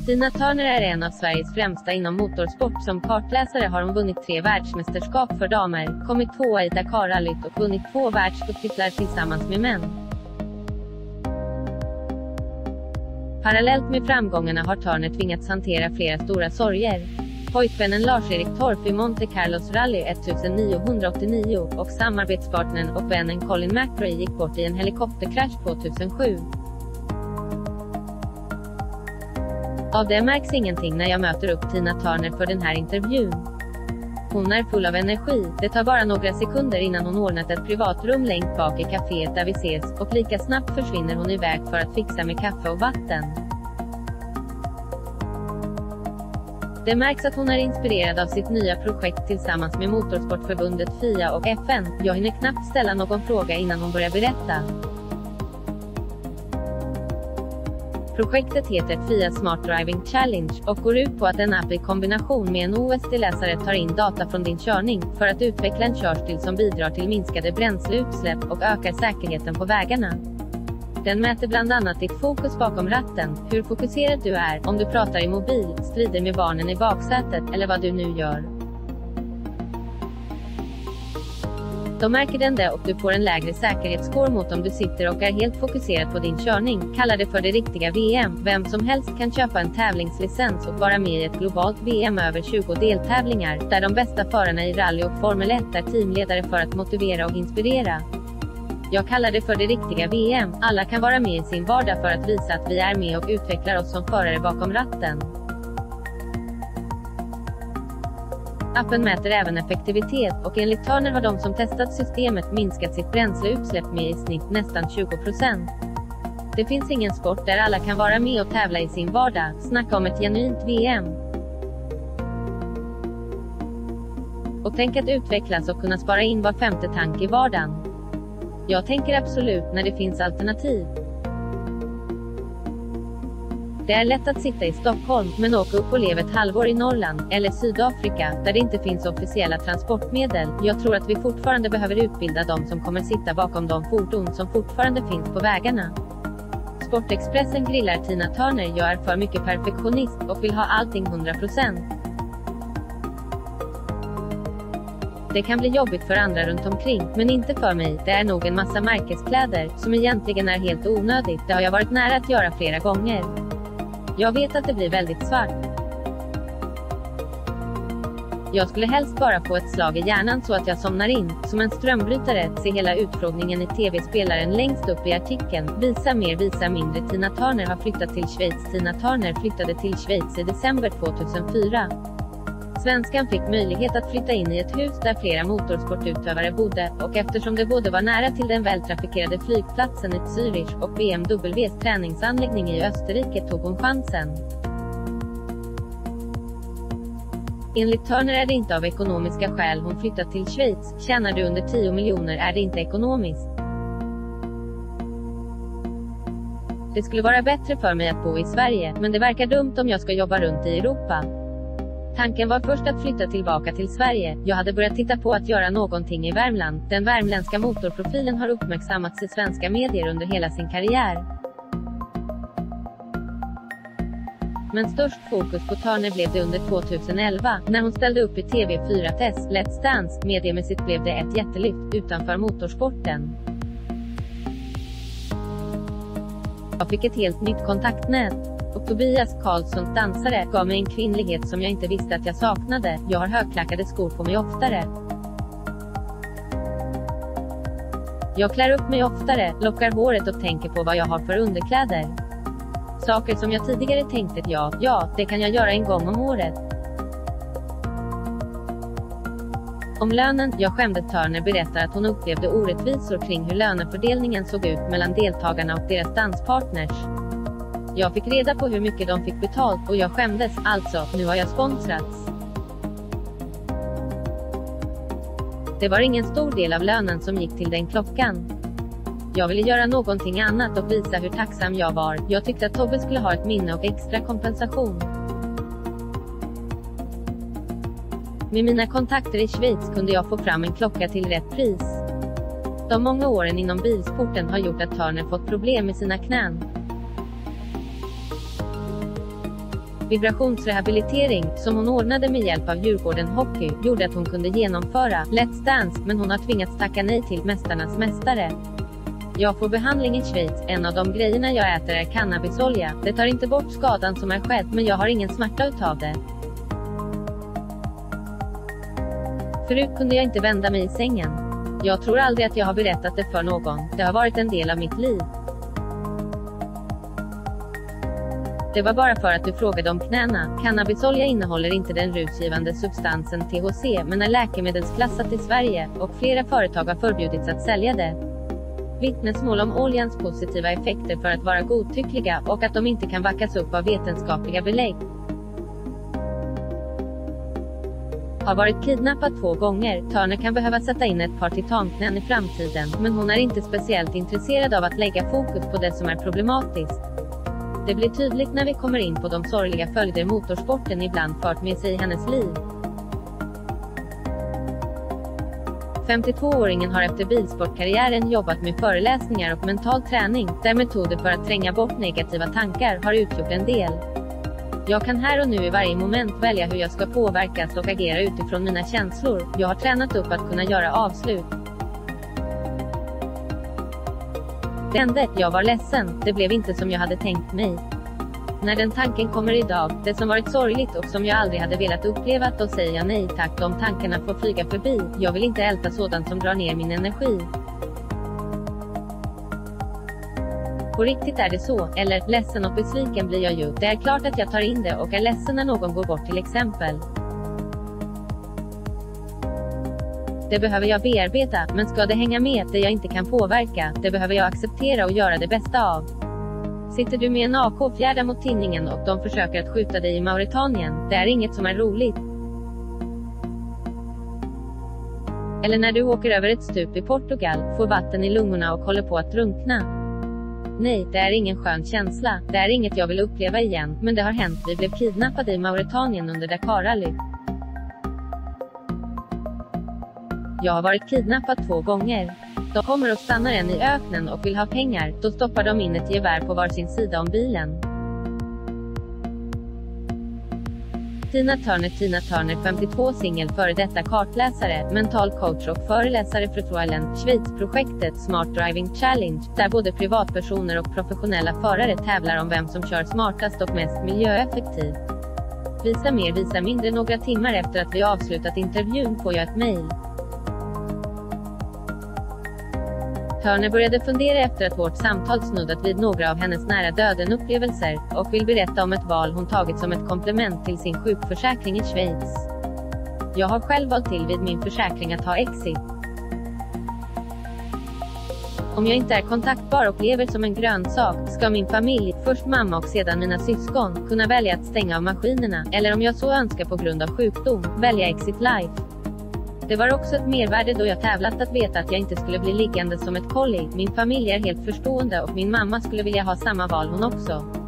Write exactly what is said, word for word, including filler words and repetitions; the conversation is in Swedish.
Tina Turner är en av Sveriges främsta inom motorsport. Som kartläsare har hon vunnit tre världsmästerskap för damer, kommit tvåa i Dakar-rallyt och vunnit två världscuptitlar tillsammans med män. Parallellt med framgångarna har Turner tvingats hantera flera stora sorger. Pojkvännen Lars-Erik Torp i Monte Carlos Rally nittonhundraåttionio och samarbetspartnern och vännen Colin McRae gick bort i en helikopterkrasch tvåtusensju. Av det märks ingenting när jag möter upp Tina Turner för den här intervjun. Hon är full av energi, det tar bara några sekunder innan hon ordnat ett privatrum längst bak i kaféet där vi ses, och lika snabbt försvinner hon iväg för att fixa med kaffe och vatten. Det märks att hon är inspirerad av sitt nya projekt tillsammans med Motorsportförbundet F I A och F N. Jag hinner knappt ställa någon fråga innan hon börjar berätta. Projektet heter F I A Smart Driving Challenge och går ut på att en app i kombination med en O S D-läsare tar in data från din körning för att utveckla en körstil som bidrar till minskade bränsleutsläpp och ökar säkerheten på vägarna. Den mäter bland annat ditt fokus bakom ratten, hur fokuserad du är, om du pratar i mobil, strider med barnen i baksätet eller vad du nu gör. Då märker den det och du får en lägre säkerhetsscore mot om du sitter och är helt fokuserad på din körning. Kallar det för det riktiga V M. Vem som helst kan köpa en tävlingslicens och vara med i ett globalt V M över tjugo deltävlingar, där de bästa förarna i rally och Formel ett är teamledare för att motivera och inspirera. Jag kallar det för det riktiga V M. Alla kan vara med i sin vardag för att visa att vi är med och utvecklar oss som förare bakom ratten. Appen mäter även effektivitet, och enligt Turner har de som testat systemet minskat sitt bränsleutsläpp med i snitt nästan tjugo procent. Det finns ingen sport där alla kan vara med och tävla i sin vardag. Snacka om ett genuint V M. Och tänk att utvecklas och kunna spara in var femte tank i vardagen. Jag tänker absolut när det finns alternativ. Det är lätt att sitta i Stockholm, men åka upp och leva ett halvår i Norrland, eller Sydafrika, där det inte finns officiella transportmedel. Jag tror att vi fortfarande behöver utbilda de som kommer sitta bakom de fordon som fortfarande finns på vägarna. Sportexpressen grillar Tina Turner. Jag är för mycket perfektionist och vill ha allting hundra procent. Det kan bli jobbigt för andra runt omkring, men inte för mig. Det är nog en massa märkeskläder, som egentligen är helt onödigt. Det har jag varit nära att göra flera gånger. Jag vet att det blir väldigt svart. Jag skulle helst bara få ett slag i hjärnan så att jag somnar in, som en strömbrytare. Se hela utfrågningen i tv-spelaren längst upp i artikeln. Visa mer, visa mindre. Tina Turner har flyttat till Schweiz. Tina Turner flyttade till Schweiz i december tvåtusenfyra. Svenskan fick möjlighet att flytta in i ett hus där flera motorsportutövare bodde, och eftersom det både var nära till den vältrafikerade flygplatsen i Zürich och B M Ws träningsanläggning i Österrike tog hon chansen. Enligt Turner är det inte av ekonomiska skäl hon flyttat till Schweiz. Tjänar du under tio miljoner är det inte ekonomiskt. Det skulle vara bättre för mig att bo i Sverige, men det verkar dumt om jag ska jobba runt i Europa. Tanken var först att flytta tillbaka till Sverige. Jag hade börjat titta på att göra någonting i Värmland. Den värmländska motorprofilen har uppmärksammats i svenska medier under hela sin karriär. Men störst fokus på Turner blev det under tvåtusenelva, när hon ställde upp i T V fyra-test, Let's Dance. Mediemässigt blev det ett jättelyft utanför motorsporten. Jag fick ett helt nytt kontaktnät. Och Tobias Karlsson, dansare, gav mig en kvinnlighet som jag inte visste att jag saknade. Jag har högklackade skor på mig oftare. Jag klär upp mig oftare, lockar håret och tänker på vad jag har för underkläder. Saker som jag tidigare tänkte att ja, ja, det kan jag göra en gång om året. Om lönen, jag skämde. Turner berättar att hon upplevde orättvisor kring hur lönefördelningen såg ut mellan deltagarna och deras danspartners. Jag fick reda på hur mycket de fick betalt och jag skämdes, alltså, nu har jag sponsrats. Det var ingen stor del av lönen som gick till den klockan. Jag ville göra någonting annat och visa hur tacksam jag var. Jag tyckte att Tobbe skulle ha ett minne och extra kompensation. Med mina kontakter i Schweiz kunde jag få fram en klocka till rätt pris. De många åren inom bilsporten har gjort att Turner fått problem med sina knän. Vibrationsrehabilitering, som hon ordnade med hjälp av Djurgården Hockey, gjorde att hon kunde genomföra Let's Dance, men hon har tvingats tacka nej till Mästarnas mästare. Jag får behandling i Schweiz, en av de grejerna jag äter är cannabisolja. Det tar inte bort skadan som är skedd, men jag har ingen smärta utav det. Förut kunde jag inte vända mig i sängen. Jag tror aldrig att jag har berättat det för någon, det har varit en del av mitt liv. Det var bara för att du frågade om knäna. Cannabisolja innehåller inte den rusgivande substansen T H C, men är läkemedelsklassat i Sverige, och flera företag har förbjudits att sälja det. Vittnesmål om oljans positiva effekter för att vara godtyckliga, och att de inte kan backas upp av vetenskapliga belägg. Har varit kidnappad två gånger. Turner kan behöva sätta in ett par titanknän i framtiden, men hon är inte speciellt intresserad av att lägga fokus på det som är problematiskt. Det blir tydligt när vi kommer in på de sorgliga följder motorsporten ibland fört med sig i hennes liv. femtiotvååringen har efter bilsportkarriären jobbat med föreläsningar och mental träning, där metoder för att tränga bort negativa tankar har utgjort en del. Jag kan här och nu i varje moment välja hur jag ska påverkas och agera utifrån mina känslor. Jag har tränat upp att kunna göra avslut. Det hände, jag var ledsen, det blev inte som jag hade tänkt mig. När den tanken kommer idag, det som varit sorgligt och som jag aldrig hade velat uppleva, då säger jag nej tack, de tankarna får flyga förbi. Jag vill inte älta sådant som drar ner min energi. På riktigt är det så, eller, ledsen och besviken blir jag ju. Det är klart att jag tar in det och är ledsen när någon går bort till exempel. Det behöver jag bearbeta, men ska det hänga med, det jag inte kan påverka, det behöver jag acceptera och göra det bästa av. Sitter du med en A K-fjärda mot tinningen och de försöker att skjuta dig i Mauritanien, det är inget som är roligt. Eller när du åker över ett stup i Portugal, får vatten i lungorna och håller på att drunkna. Nej, det är ingen skön känsla, det är inget jag vill uppleva igen, men det har hänt, vi blev kidnappade i Mauritanien under Dakar-rally. Jag har varit kidnappad två gånger. De kommer och stannar en i öknen och vill ha pengar, då stoppar de in ett gevär på var sin sida om bilen. Tina Turner Tina Turner femtiotvå, singel, före detta kartläsare, mental coach och föreläsare för Troilen, Schweiz-projektet Smart Driving Challenge, där både privatpersoner och professionella förare tävlar om vem som kör smartast och mest miljöeffektivt. Visa mer, visa mindre. Några timmar efter att vi avslutat intervjun får jag ett mejl. Turner började fundera efter att vårt samtal snuddat vid några av hennes nära döden-upplevelser, och vill berätta om ett val hon tagit som ett komplement till sin sjukförsäkring i Schweiz. Jag har själv valt till vid min försäkring att ha exit. Om jag inte är kontaktbar och lever som en grönsak, ska min familj, först mamma och sedan mina syskon, kunna välja att stänga av maskinerna, eller om jag så önskar på grund av sjukdom, välja exit life. Det var också ett mervärde då jag tävlat att veta att jag inte skulle bli liggande som ett kolli. Min familj är helt förstående och min mamma skulle vilja ha samma val hon också.